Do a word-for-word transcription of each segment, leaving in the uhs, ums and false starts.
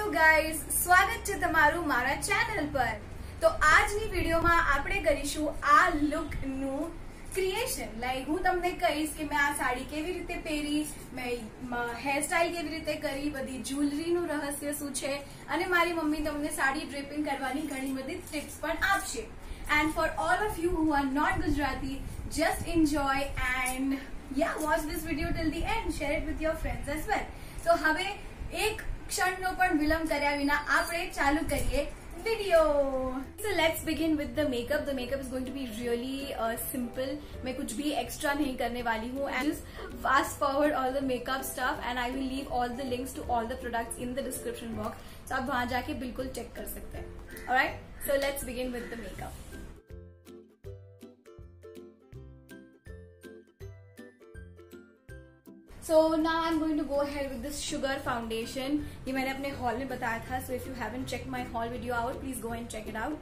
Hello guys, સ્વાગત છે તમારું મારા ચેનલ પર। તો આજની વિડીયોમાં આપણે કરીશું આ લુકનું ક્રિએશન। લાઈક હું તમને કહીશ કે મેં આ સાડી કેવી રીતે પહેરી, મેં હેર સ્ટાઇલ કેવી રીતે કરી, બધી જ્વેલરીનું રહસ્ય શું છે અને મારી મમ્મી તમને સાડી ડ્રેપિંગ કરવાની ઘણી બધી ટિપ્સ પણ આપશે। And for all of you who are not Gujarati, just enjoy and yeah, watch this video till the end. Share it with your friends as well. So હવે એક ક્ષણનો પણ વિલંબ કર્યા વિના આપણે ચાલુ કરીએ video. So let's begin with the makeup. The makeup is going to be really uh, simple. मैं कुछ भी extra नहीं करने वाली हूँ and just fast forward all the makeup stuff and I will leave all the links to all the products in the description box. So आप वहाँ जाके बिल्कुल check कर सकते हैं. Alright, so let's begin with the makeup. So now I'm going to go ahead with this sugar foundation. ये मैंने अपने haul में बताया था. So if you haven't checked my haul video out, please go and check it out.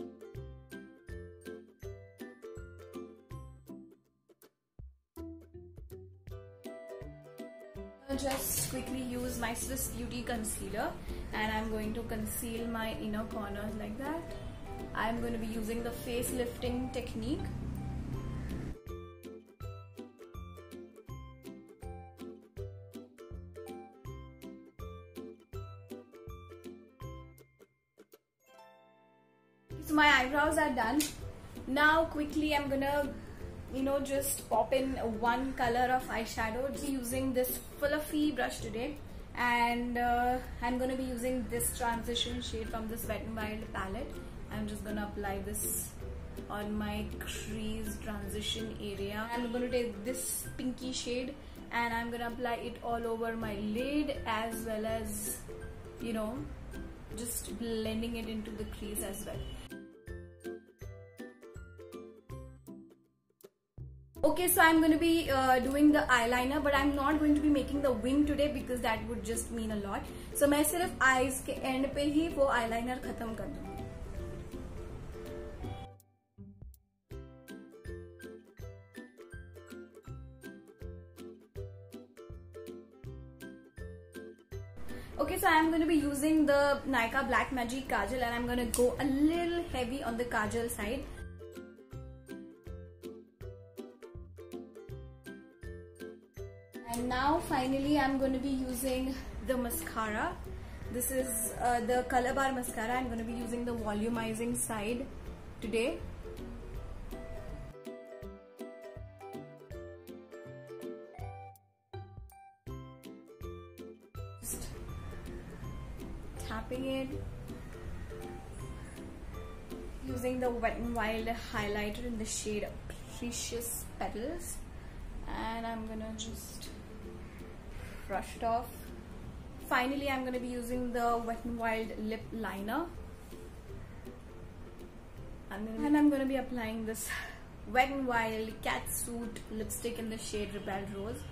I'll just quickly use my Swiss Beauty concealer and I'm going to conceal my inner corners like that. I'm going to be using the face lifting technique. So my eyebrows are done. Now quickly I'm gonna, you know, just pop in one color of eyeshadow using this fluffy brush today, and uh, I'm gonna be using this transition shade from this Wet n Wild palette. I'm just gonna apply this on my crease transition area. I'm gonna take this pinky shade and I'm gonna apply it all over my lid as well as, you know, just blending it into the crease as well. Okay, so I'm going to be uh, doing the eyeliner, but I'm not going to be making the wing today because that would just mean a lot. So मैं सिर्फ eyes के end पे ही वो eyeliner खत्म कर दूँगी. Okay, so I'm going to be using the Nykaa Black Magic Kajal and I'm going to go a little heavy on the Kajal side. And now finally I'm going to be using the mascara. This is uh, the Color Bar mascara. I'm going to be using the volumizing side today. Just tapping it. Using the Wet n Wild highlighter in the shade Precious Petals. And I'm gonna just brush it off. Finally, I'm going to be using the Wet n Wild lip liner. I'm gonna, and I'm going to be applying this Wet n Wild Catsuit lipstick in the shade Rebel Rose.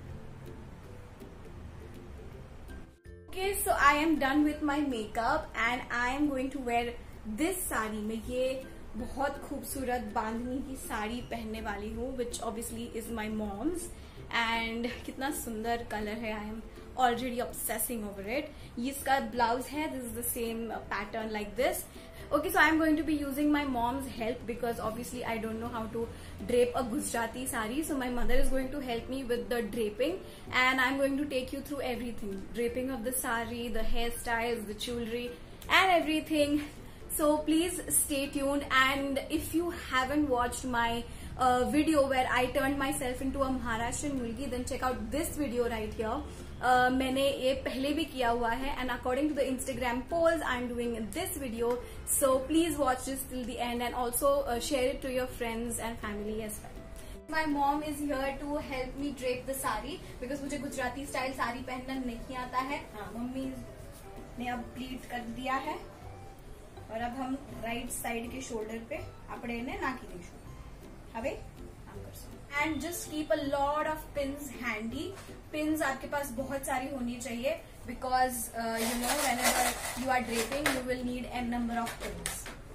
Okay, so I am done with my makeup and I am going to wear this sari. मैं ये बहुत खूबसूरत बांधनी की साड़ी पहनने वाली हूँ, which obviously is my mom's. And कितना सुंदर कलर है, I am already obsessing over it. ये इसका ब्लाउज है, this is the same pattern like this. Okay, so I am going to be using my mom's help because obviously I don't know how to drape a Gujarati sari. So my mother is going to help me with the draping and I'm going to take you through everything. Draping of the sari, the hairstyles, the jewelry and everything. So please stay tuned, and if you haven't watched my uh, video where I turned myself into a Maharashtrian mulgi, then check out this video right here. Uh, मैंने ये पहले भी किया हुआ है and according to the Instagram polls I'm doing this video, so please watch this till the end and also uh, share it to your friends and family as well. My mom is here to help me drape the sari because मुझे Gujarati style sari पहनना नहीं आता है। Mummy ने अब pleat कर दिया है और अब हम राइट साइड के शोल्डर पे આપણે એને નાખી દઈશું। હવે આમ કરશું and just keep a lot of pins handy. Pins आपके पास बहुत सारी होनी चाहिए because uh, you know whenever you are draping you will need n number of pins.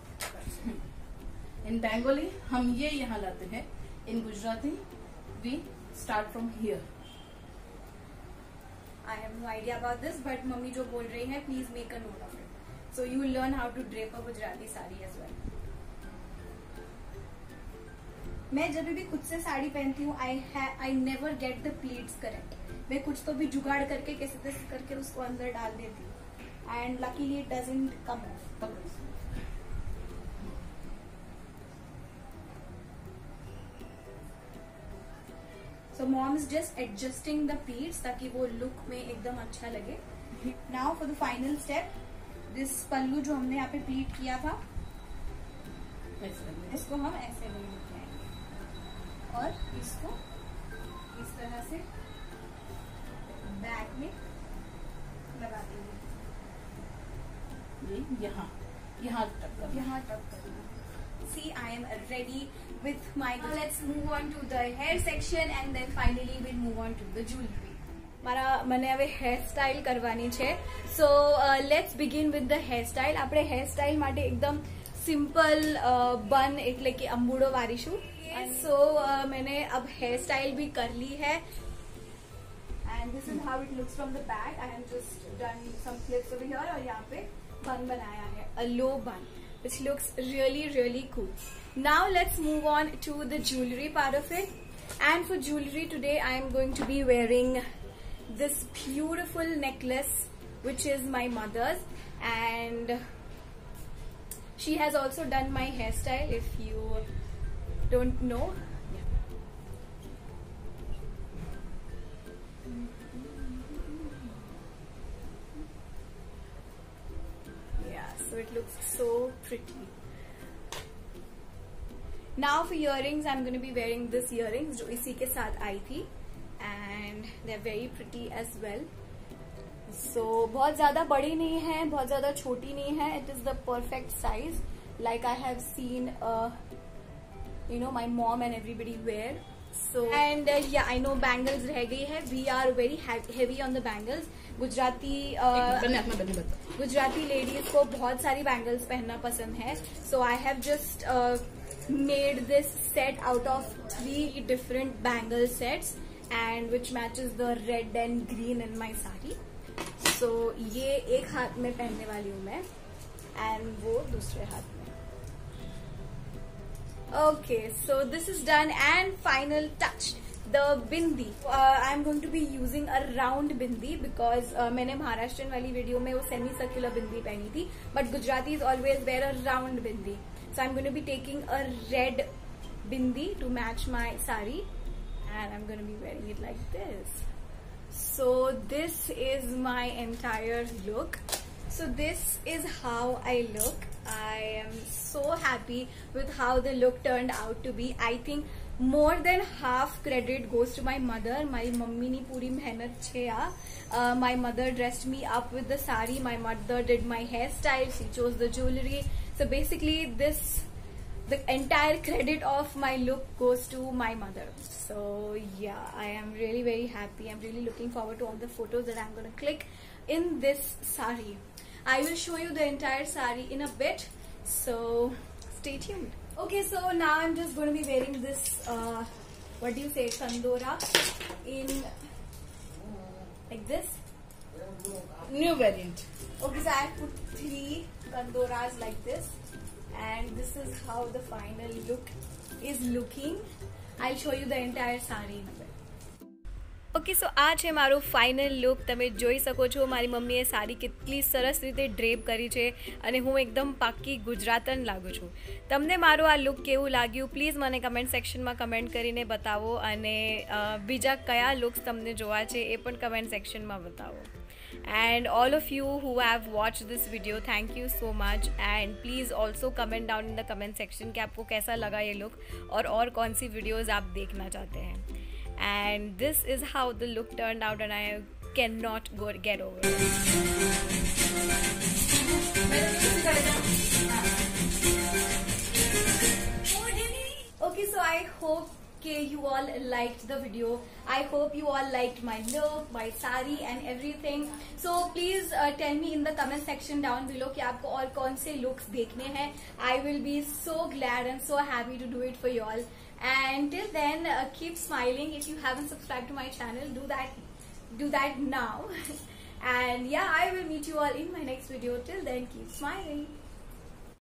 In Bengali हम ये यहाँ लाते हैं. In Gujarati we start from here. I have no idea about this, but mummy जो बोल रही है please make a note of it, so you will learn how to drape a Gujarati sari as well. मैं जब भी खुद से साड़ी पहनती हूँ I I never get the pleats correct. मैं कुछ तो भी जुगाड़ करके कैसे तैसे करके उसको अंदर डाल देती हूँ and luckily it doesn't come off. So mom is just adjusting the pleats ताकि वो लुक में एकदम अच्छा लगे. Now for the final step, this pallu जो हमने यहाँ पे प्लीट किया था इसको हम ऐसे ले लेते हैं और इसको इस तरह से बैक में लगा देंगे. ये यहाँ यहाँ तक करना. यहाँ तक करना. See, I am ready with my. Now let's move on to the hair section and then finally we'll move on to the jewelry. મારા મને હવે હેર સ્ટાઇલ કરવાની છે, so let's begin with the hair style. આપણે hair style માટે એકદમ simple બન એટલે કે અંબુડો વારીશું. સો मैंने अब हेयर स्टाइल भी कर ली है and this is how it looks from the back. I have just done some clips over here और यहाँ पे bun बनाया है, a low bun, which looks really really cool. Now let's move on to the jewelry part of it. And for jewelry today I am going to be wearing this beautiful necklace which is my mother's, and she has also done my hairstyle if you don't know. Yeah, so it looks so pretty. Now for earrings I'm going to be wearing this earrings जो इसी के साथ आई थी, and they're very pretty as well. So बहुत ज़्यादा बड़ी नहीं है, बहुत ज़्यादा छोटी नहीं है. It is the perfect size like I have seen uh, you know my mom and everybody wear. So and uh, yeah, I know bangles रह गई है. We are very heavy on the bangles. Gujarati uh, Gujarati ladies को बहुत सारी bangles पहनना पसंद है. So I have just uh, made this set out of three different bangle sets and which matches the red and green in my sari. So ये एक हाथ में पहनने वाली हूँ मैं and वो दूसरे हाथ में. Okay, so this is done and final touch, the bindi. Uh, I'm going to be using a round bindi because uh, मैंने महाराष्ट्रन वाली वीडियो में वो semi circular bindi पहनी थी, but Gujaratis always wear a round bindi. So I'm going to be taking a red bindi to match my sari and I'm going to be wearing it like this. So this is my entire look. So this is how I look. I am so happy with how the look turned out to be. I think more than half credit goes to my mother. My mummy ni puri mehnat cheya. Uh, my mother dressed me up with the sari. My mother did my hairstyle. She chose the jewelry. So basically this, the entire credit of my look goes to my mother. So yeah, I am really very happy. I'm really looking forward to all the photos that I'm going to click in this sari. I will show you the entire sari in a bit, so stay tuned. Okay, so now I'm just going to be wearing this, uh, what do you say, kandora, in like this. New variant. Okay, so I put three kandoras like this, and this is how the final look is looking. I'll show you the entire sari in a bit. Okay, so આ છે મારું final look. તમે જોઈ શકો છો મારી મમ્મીએ સાડી કેટલી સરસ રીતે ડ્રેપ કરી છે અને હું એકદમ પાક્કી ગુજરાતન લાગુ છું. તમને મારું આ લુક કેવું લાગ્યું પ્લીઝ મને કમેન્ટ સેક્શનમાં કમેન્ટ કરીને બતાવો, અને બીજા કયા લુક્સ તમને જોવા છે એ પણ કમેન્ટ સેક્શનમાં બતાવો. And all of you who have watched this video, thank you so much, and please also comment down in the comment section कि आपको कैसा लगा ये look और और कौन सी videos आप देखना चाहते हैं. And this is how the look turned out and I cannot go get over it. Okay, so I hope Okay, you all liked the video. I hope you all liked my look, my sari and everything. So please uh, tell me in the comment section down below कि आपको और कौन से looks देखने हैं. I will be so glad and so happy to do it for you all. And till then, uh, keep smiling. If you haven't subscribed to my channel, do that do that now. And yeah, I will meet you all in my next video. Till then, keep smiling.